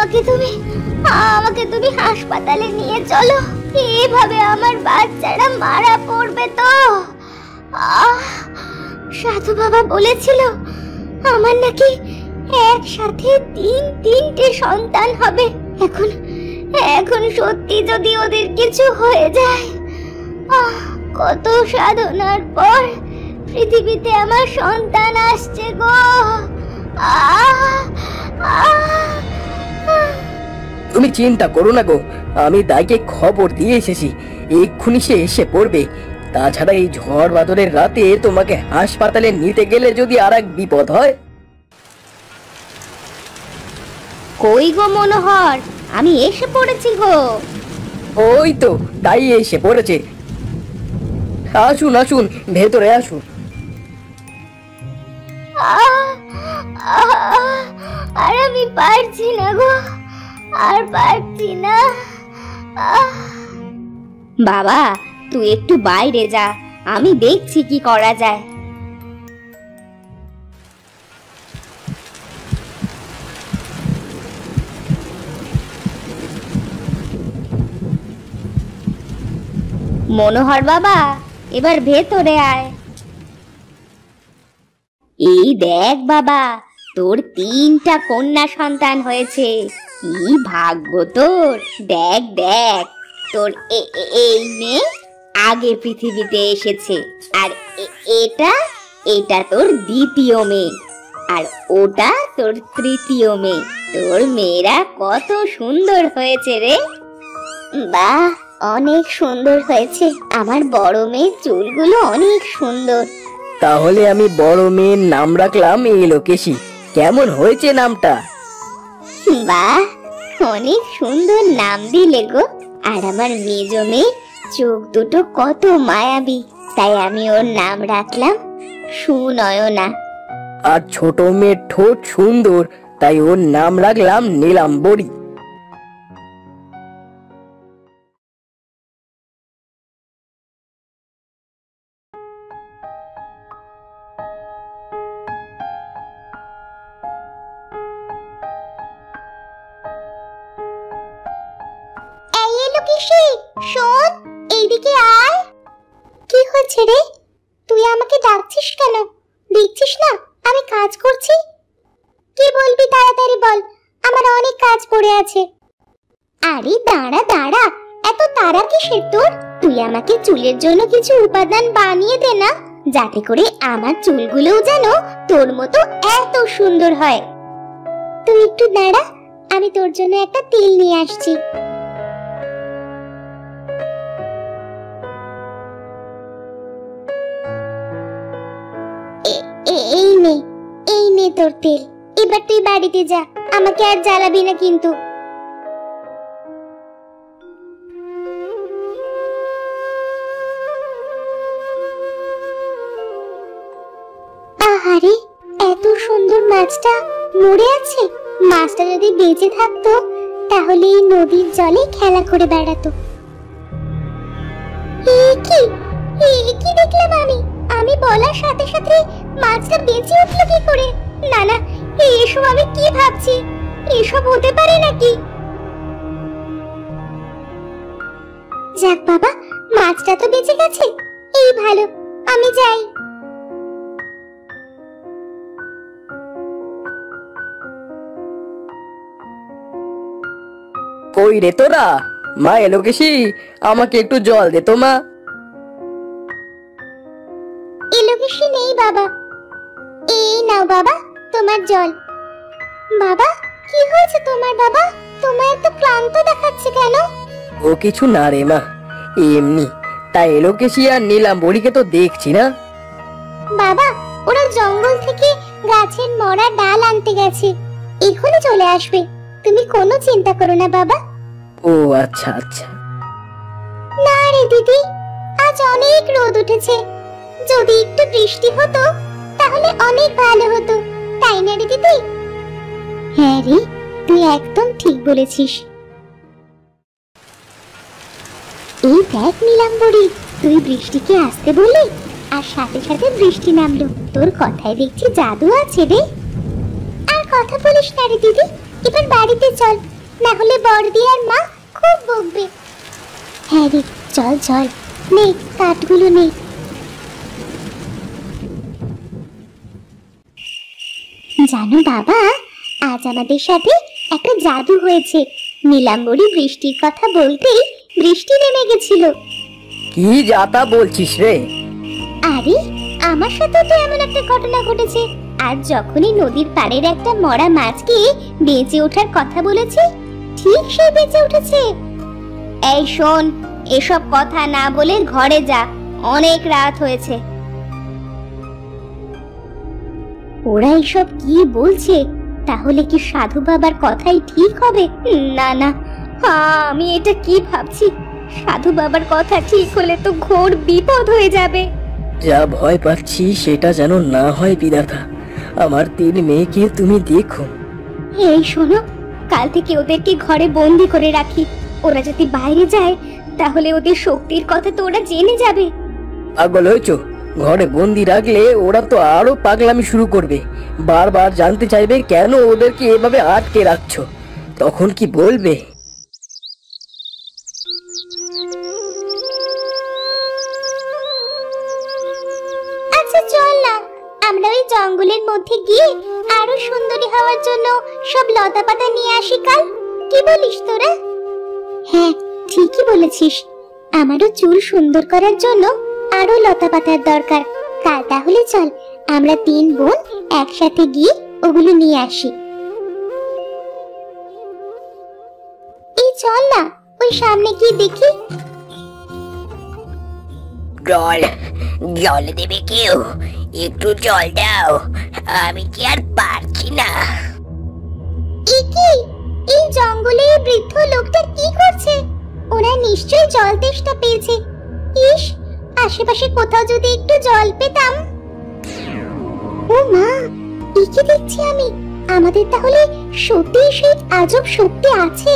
আমাকে তুমি হাসপাতালে নিয়ে চলো। এভাবে আমার বাচ্চারা মারা পড়বে তো। সাধু বাবা বলেছিল আমার নাকি একসাথে তিনটে সন্তান হবে। এখন সত্যি যদি ওদের কিছু হয়ে যায়, কত সাধনার পর পৃথিবীতে আমার সন্তান আসছে গো। তুমি চিন্তা করো না গো, আমি দাইকে খবর দিয়ে এসেছি, এক্ষুনি সে এসে পড়বে। তাছাড়া এই ঝড় বাদলের রাতে তোমাকে হাসপাতালে নিতে গেলে যদি আর এক বিপদ হয়। কই গো মনোহর, আমি এসে পড়েছি গো। ওই তো তাই এসে পড়েছে। আসুন আসুন, ভেতরে আসুন। আর আমি পারছি না গো, আর পারছি না। বাবা তুই একটু বাইরে যা, আমি দেখছি কি করা যায়। মনোহর বাবা, এবার ভেতরে আয়। এই দেখ বাবা, তোর 3টা কন্যা সন্তান হয়েছে। কি ভাগ্য তোর! দেখ দেখ, তোর এই মেয়ে আগে পৃথিবীতে এসেছে, আর এটা তোর 2য় মেয়ে, আর ওটা তোর 3য় মেয়ে। তোর মেয়েরা কত সুন্দর হয়েছে রে। বাহ, অনেক সুন্দর হয়েছে। আমার বড় মেয়ের চুলগুলো অনেক সুন্দর। তাহলে আমি বড় মেয়ের নাম রাখলাম এলোকেশী। কেমন হয়েছে নামটা? বাহ, অনেক সুন্দর নাম দিলে গো। আর আমার মেজ মেয়ে চোখ দুটো কত মায়াবী, তাই আমি ওর নাম রাখলাম সুনয়না। আর ছোট মেয়ের ঠোঁট সুন্দর, তাই ওর নাম রাখলাম নীলাম্বরী। শোন, এইদিকে আয়। কি হয়েছে রে? তুই আমাকে ডাকছিস কেন? দেখছিস না আমি কাজ করছি? কি বলবি তাড়াতাড়ি বল, আমার অনেক কাজ পড়ে আছে। আরে দাঁড়া দাঁড়া, এত তাড়া কিসের তোর? তুই আমাকে চুলের জন্য কিছু উপাদান বানিয়ে দে না, যাতে করে আমার চুলগুলোও যেন তোর মতো এত সুন্দর হয়। তুই একটু দাঁড়া, আমি তোর জন্য একটা তেল নিয়ে আসছি। এই নে তোর তেল। এবার তুই বাড়িতে যা, আমাকে আর জ্বালাবি না কিন্তু। আহারে, এত সুন্দর মাছটা মরে আছে। মাছটা যদি বেঁচে থাকতো তাহলে এই নদীর জলে খেলা করে বেড়াতো। কি দেখলাম আমি বলার সাথে সাথে মাছটা বেঁচে উঠলো কি করে? না না, এসব আমি কি ভাবছি? এসব হতে পারে নাকি? যাক বাবা, মাছটা তো বেঁচে গেছে, এই ভালো। আমি যাই। কই রে তোরা? মা এলোকেশী, আমাকে একটু জল দে তো মা। এলোকেশী নেই বাবা। এই নাও বাবা তোমার জল। বাবা, কি হয়েছে তোমার? বাবা, তোমায় এত ক্লান্ত দেখাচ্ছে কেন? ও কিছু না রে মা, এমনি। তাই এলোকেশী আর নীলাম্বরীকে তো দেখছি না। বাবা, ওরা জঙ্গল থেকে গাছের মরা ডাল আনতে গেছে, এখনই চলে আসবে। তুমি কোনো চিন্তা করো না বাবা। ও আচ্ছা আচ্ছা। না রে দিদি, আজ অনেক রোদ উঠেছে। যদি একটু বৃষ্টি হতো তাহলে অনেক ভালো হতো, তাই না রে দিদি? হ্যাঁ রে, তুই একদম ঠিক বলেছিস। এই দেখ নীলাম্বরী, তুই বৃষ্টিকে আসতে বললি আর সাথে সাথে বৃষ্টি নামলো। তোর কথায় দেখছি জাদু আছে রে। আর কথা বলিস না রে দিদি, এবার বাড়িতে চল, না হলে বড়দি আর মা খুব বকবে। হ্যাঁ রে, চল চল, নে কাঠগুলো নে। জানো বাবা, আজ আমাদের সাথে একটা জাদু হয়েছে। নীলাম্বরী বৃষ্টির কথা বলতেই বৃষ্টি নেমে গেছিল। কি যাতা বলছিস রে? আরে আমার সাথে তো এমন একটা ঘটনা ঘটেছে। আজ যখনই নদীর পাড়ের একটা মরা মাছকে বেঁচে ওঠার কথা বলেছি, ঠিক সে বেঁচে উঠেছে। এই শোন, এসব কথা না বলে ঘরে যা, অনেক রাত হয়েছে। ওরা এসব কি বলছে? তাহলে কি সাধু বাবার কথাই ঠিক হবে? না না, আমি এটা কি ভাবছি? সাধু বাবার কথা ঠিক হলে তো ঘোর বিপদ হয়ে যাবে। যা ভয় পাচ্ছি সেটা যেন না হয় বিধাতা। আমার 3 মেয়েকে তুমি দেখো। এই শোনো, কাল থেকে ওদেরকে ঘরে বন্দি করে রাখি। ওরা যদি বাইরে যায় তাহলে ওদের শক্তির কথা তো ওরা জেনে যাবে। পাগল হয়েছো? ঘরে বন্দি রাখলে ওরা তো আরো পাগলামি শুরু করবে। বারবার জানতে চাইবে কেন ওদেরকে এভাবে আটকে রাখছো। তখন কি বলবে? আচ্ছা চল না, আমরা ওই জঙ্গলের মধ্যে গিয়ে আরো সুন্দরী হওয়ার জন্য সব লতা পাতা নিয়ে আসি কাল। কি বলিস তোরা? হ্যাঁ, ঠিকই বলেছিস। আমারও চুল সুন্দর করার জন্য আরো লতা পাতার দরকার। কাল তাহলে চল, আমরা 3 বোন একসাথে গিয়ে ওগুলো নিয়ে আসি। এই চল না, ওই সামনে গিয়ে দেখি। জল দেবে কেউ? একটু জল দাও, আমি কি আর পারছি না। এই জঙ্গলে এই বৃদ্ধ লোকটা কি করছে? ওরা নিশ্চয়ই জল তেষ্টা পেয়েছে। ইস, আশেপাশে কোথাও যদি একটু জল পেতাম। ও মা, একে দেখছি আমি। আমাদের তাহলে সত্যি সেই আজব শক্তি আছে।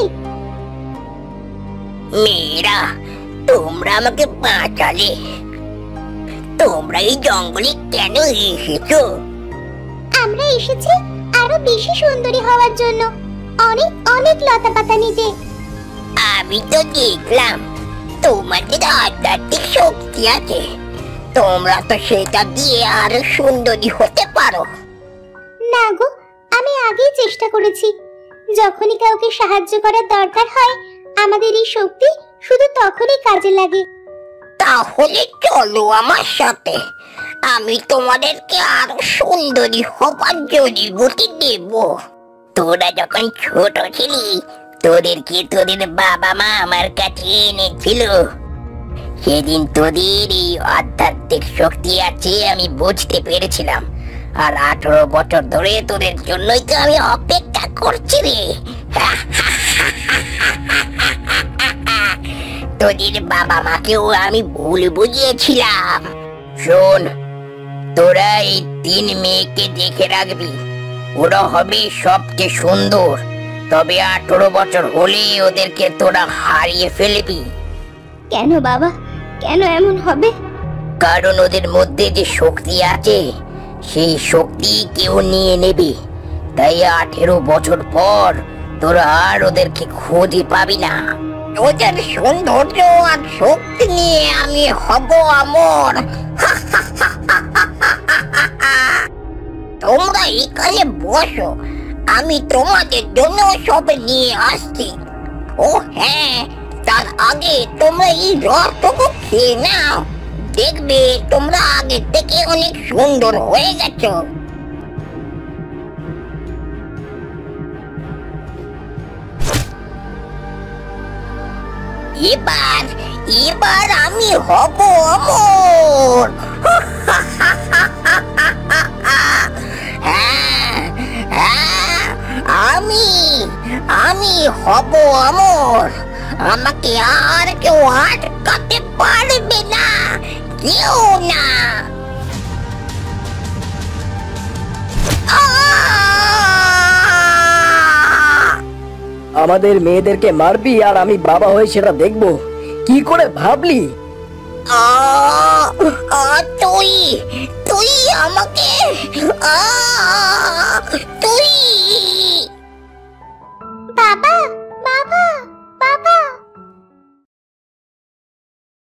মেয়েরা, তোমরা আমাকে বাঁচালে। তোমরা এই জঙ্গলে কেন এসেছো? আমরা এসেছি আরো বেশি সুন্দরী হওয়ার জন্য, অনেক অনেক লতা পাতা নিতে। আমি তো দেখলাম তোমাদের আধ্যাত্মিক শক্তি আছে। তোমরা তো সেটা দিয়ে আরো সুন্দরী হতে পারো। না গো, আমি আগেই চেষ্টা করেছি। যখনই কাউকে সাহায্য করার দরকার হয়, আমাদের এই শক্তি শুধু তখনই কাজে লাগে। তাহলে চলো আমার সাথে, আমি তোমাদেরকে আরো সুন্দরী হবার জড়িবুটি দেব। তোরা যখন ছোট ছিলি, তোদেরকে তোদের বাবা মা আমার কাছে এনেছিল। সেদিন তোদের এই আধ্যাত্মিক শক্তি আছে আমি বুঝতে পেরেছিলাম। আর 18 বছর ধরে তোদের জন্যই তো আমি অপেক্ষা করছি রে। তোদের বাবা মাকেও আমি ভুল বুঝিয়েছিলাম। শোন, তোরা এই 3 মেয়েকে দেখে রাখবি। ওরা হবে সবচেয়ে সুন্দর। তবে 18 বছর হলে ওদেরকে তোরা হারিয়ে ফেলবি। কেন বাবা, কেন এমন হবে? কারণ ওদের মধ্যে যে শক্তি আছে, সেই শক্তি কেউ নিয়ে নেবে। তাই 18 বছর পর তোরা আর ওদেরকে খুঁজে পাবি না। ওদের সৌন্দর্য আর শক্তি নিয়ে আমি হব অমর। তোমরা এখানে বসো, আমি তোমাদের জন্য সব নিয়ে আসছি। ও হ্যাঁ, তার আগে তোমরা এই রসটুকু খেয়ে নাও। দেখবে তোমরা আগে থেকে অনেক সুন্দর হয়ে গেছো। এবার আমি হব অমর। আমি হব অমর। আমাকে আর কেউ আটকাতে পারবে না, কেউ না। আমাদের মেয়েদেরকে মারবি আর আমি বাবা হয়ে সেটা দেখবো? কি করে ভাবলি? তুই আমাকে তুই